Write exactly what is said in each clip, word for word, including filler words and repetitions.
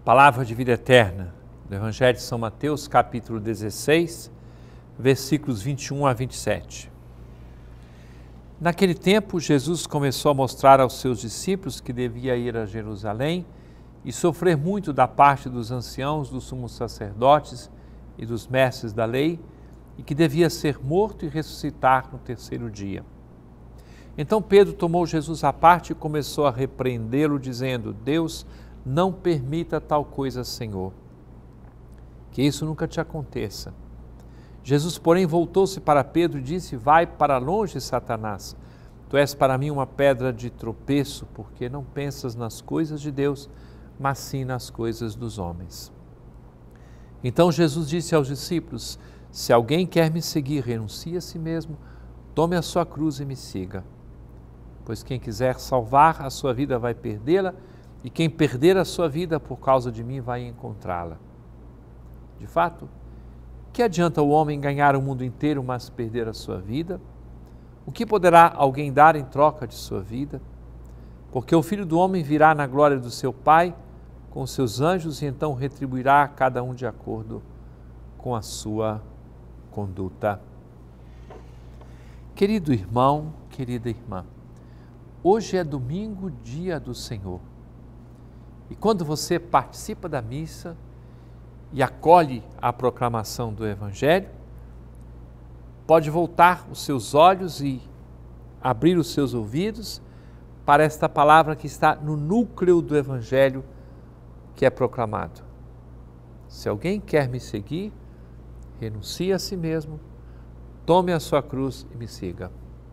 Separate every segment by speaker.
Speaker 1: Palavra de vida eterna, do Evangelho de São Mateus, capítulo dezesseis, versículos vinte e um a vinte e sete. Naquele tempo, Jesus começou a mostrar aos seus discípulos que devia ir a Jerusalém e sofrer muito da parte dos anciãos, dos sumos sacerdotes e dos mestres da lei, e que devia ser morto e ressuscitar no terceiro dia. Então Pedro tomou Jesus à parte e começou a repreendê-lo, dizendo: Deus, não permita tal coisa, Senhor, que isso nunca te aconteça. Jesus, porém, voltou-se para Pedro e disse: Vai para longe, Satanás. Tu és para mim uma pedra de tropeço, porque não pensas nas coisas de Deus, mas sim nas coisas dos homens. Então Jesus disse aos discípulos: Se alguém quer me seguir, renuncie a si mesmo, tome a sua cruz e me siga. Pois quem quiser salvar a sua vida vai perdê-la, e quem perder a sua vida por causa de mim vai encontrá-la. De fato, que adianta o homem ganhar o mundo inteiro, mas perder a sua vida? O que poderá alguém dar em troca de sua vida? Porque o Filho do Homem virá na glória do seu Pai com os seus anjos e então retribuirá a cada um de acordo com a sua conduta. Querido irmão, querida irmã, hoje é domingo, dia do Senhor. E quando você participa da missa e acolhe a proclamação do Evangelho, pode voltar os seus olhos e abrir os seus ouvidos para esta palavra que está no núcleo do Evangelho que é proclamado. Se alguém quer me seguir, renuncie a si mesmo, tome a sua cruz e me siga.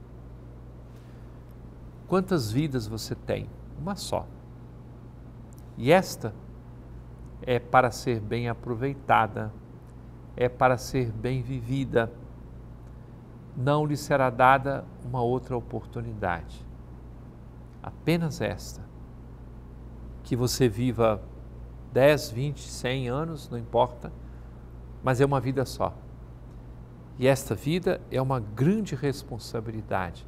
Speaker 1: Quantas vidas você tem? Uma só. E esta é para ser bem aproveitada, é para ser bem vivida. Não lhe será dada uma outra oportunidade. Apenas esta. Que você viva dez, vinte, cem anos, não importa, mas é uma vida só. E esta vida é uma grande responsabilidade.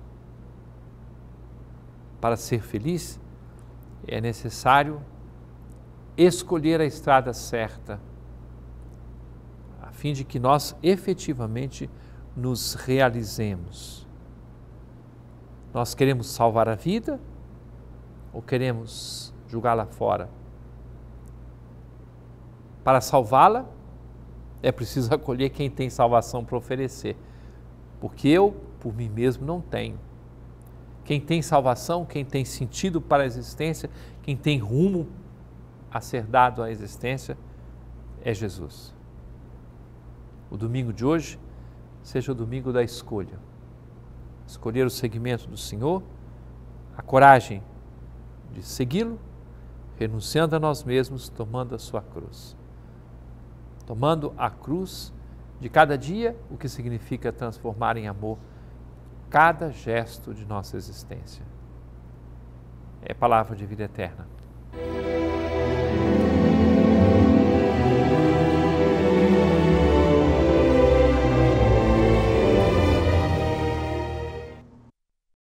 Speaker 1: Para ser feliz, é necessário escolher a estrada certa, a fim de que nós efetivamente nos realizemos. Nós queremos salvar a vida ou queremos jogá-la fora? Para salvá-la, é preciso acolher quem tem salvação para oferecer, porque eu, por mim mesmo, não tenho. Quem tem salvação, quem tem sentido para a existência, quem tem rumo a ser dado à existência, é Jesus. O domingo de hoje seja o domingo da escolha. Escolher o seguimento do Senhor, a coragem de segui-lo, renunciando a nós mesmos, tomando a sua cruz. Tomando a cruz de cada dia, o que significa transformar em amor cada gesto de nossa existência. É palavra de vida eterna.